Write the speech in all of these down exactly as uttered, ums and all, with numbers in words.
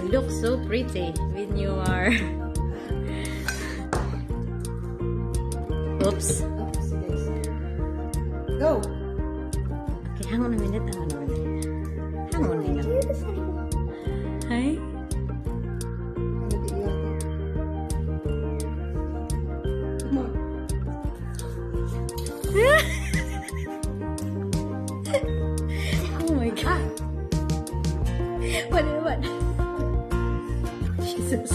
look so pretty when you are. Oops. Go. Okay, hang on a minute. Hang on a minute. Hang on a minute. Hi. Come on. Oh my god. What? What? Jesus.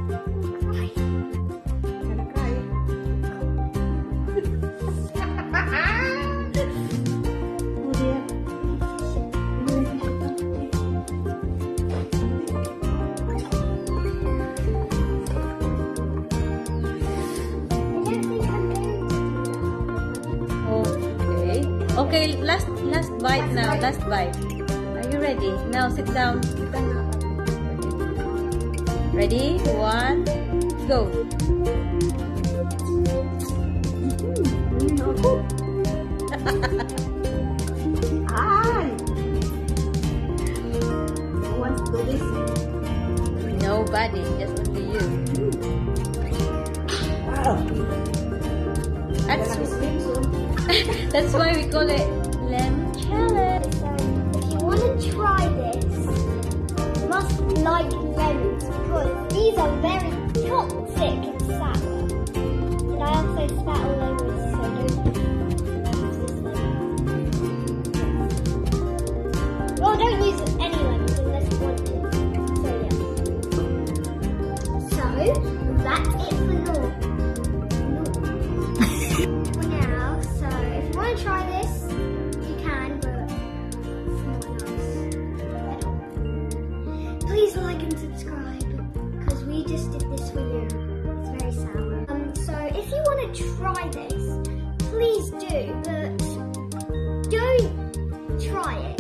Okay, last last bite now. Last bite. Are you ready? Now sit down. Ready? One, go. Ay! Who wants to do this? Nobody, just only you. Wow! That's, that's why we call it lemon challenge. If you want to try this, you must like lemons because these are very toxic and sour. And I also spat all over it, so don't use this lemon. Well, don't use any lemons unless you want to. So yeah. So that's it for Norma. For now, so if you want to try this, you can, but it's not nice at all. Please like and subscribe, because we just did this for you. It's very sour. Um, so if you want to try this, please do, but don't try it